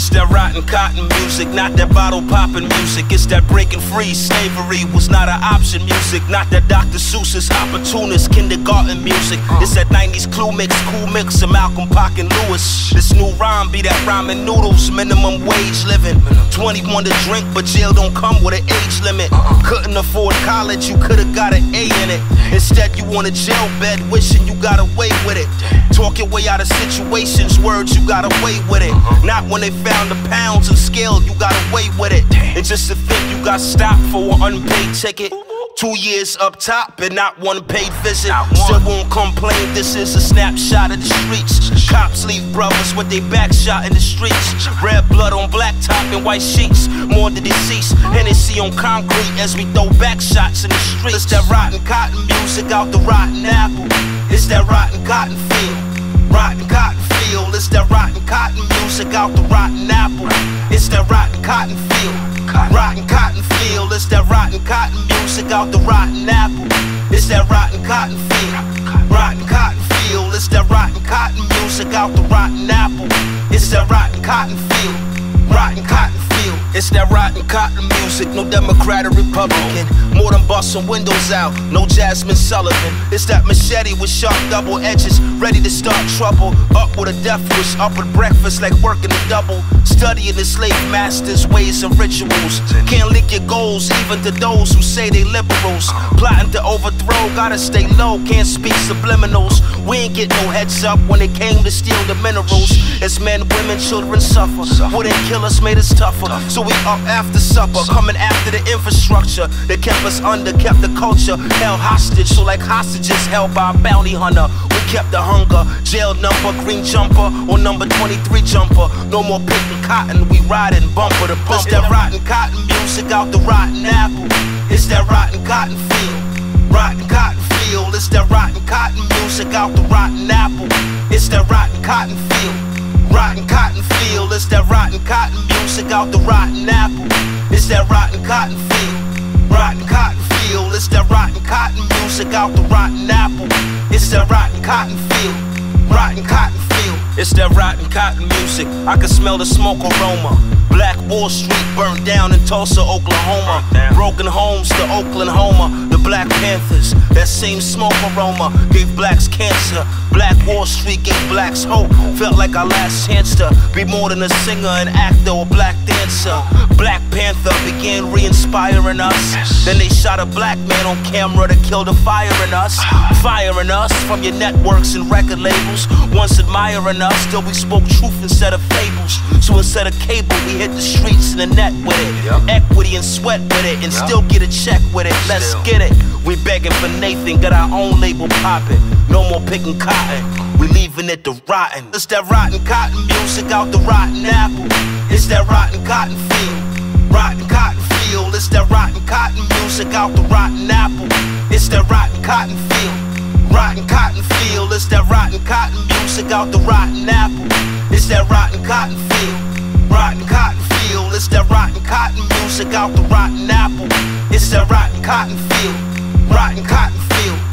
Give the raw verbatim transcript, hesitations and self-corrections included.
It's that rotten cotton music, not that bottle popping music. It's that breaking free, slavery was not an option music. Not that Doctor Seuss's opportunist kindergarten music. It's that nineties Clue Mix, Cool Mix of Malcolm, Pac and Lewis. This new rhyme be that ramen noodles, minimum wage living. twenty-one to drink, but jail don't come with an age limit. Couldn't afford college, you could've got an A in it. Instead you want a jail bed, wishing you got away with it. Talk your way out of situations, words you got away with it. Not when they found the pounds and scale, you got away with it. And just to think you got stopped for an unpaid ticket. Two years up top and not one paid visit. Still won't complain, this is a snapshot of the streets. Cops leave brothers with their back shot in the streets. Red blood on blacktop and white sheets. More the deceased, Hennessy on concrete as we throw back shots in the streets. It's that rotten cotton music out the rotten apple. It's that rotten cotton field. Rotten cotton field. It's that rotten cotton music out the rotten apple. It's that rotten cotton field. Rotten cotton field. It's that rotten cotton music out the rotten apple. It's that rotten cotton field. Rotten cotton field. It's that rotten cotton music out the rotten apple. It's that rotten cotton field. Rotten cotton field. It's that rotten cotton music, no Democrat or Republican. More than busting windows out, no Jasmine Sullivan. It's that machete with sharp double edges, ready to start trouble. Up with a death wish, up at breakfast like working a double. Studying the slave masters' ways and rituals. Can't leak your goals, even to those who say they liberals. Plotting to overthrow, gotta stay low, can't speak subliminals. We ain't get no heads up when it came to steal the minerals. As men, women, children suffer. Wouldn't kill us, made us tougher. So we up after supper, coming after the infrastructure that kept us under, kept the culture held hostage. So like hostages held by a bounty hunter, we kept the hunger. Jail number, green jumper, or number twenty-three jumper. No more picking cotton, we riding bumper to bumper. It's that rotten cotton music out the rotten apple. It's that rotten cotton field. Rotten cotton field. It's that rotten cotton music out the rotten apple. It's that rotten cotton field. Rotten cotton field. It's that rotten cotton music out the rotten apple. It's that rotten cotton field. Rotten cotton field. It's that rotten cotton music out the rotten apple. It's that rotten cotton field. Rotten cotton field. It's that rotten cotton music. I can smell the smoke aroma. Black Wall Street burnt down in Tulsa, Oklahoma. Broken homes to Oakland Homer. The Black Panthers, that same smoke aroma gave blacks cancer. Black Wall Street gave blacks hope. Felt like our last chance to be more than a singer, an actor, or black dancer. Black Panther began re-inspiring us. Then they shot a black man on camera to kill the fire in us. Firing us from your networks and record labels. Once admiring us, still we spoke truth instead of fables. So instead of cable, we hit the streets and the net with it. Yep. Equity and sweat with it, and yep. Still get a check with it. Let's still get it. We begging for Nathan, got our own label poppin'. No more picking cotton, we leaving it to rotten. It's that rotten cotton music out the rotten apple. It's that rotten cotton field. Rotten cotton field. It's that rotten cotton music out the rotten apple. It's that rotten cotton field. Rotten cotton field. It's that rotten cotton music out the rotten apple. It's that rotten cotton field. Rotten cotton field. It's that rotten cotton music out the rotten apple. It's that rotten cotton field. Rotten cotton field.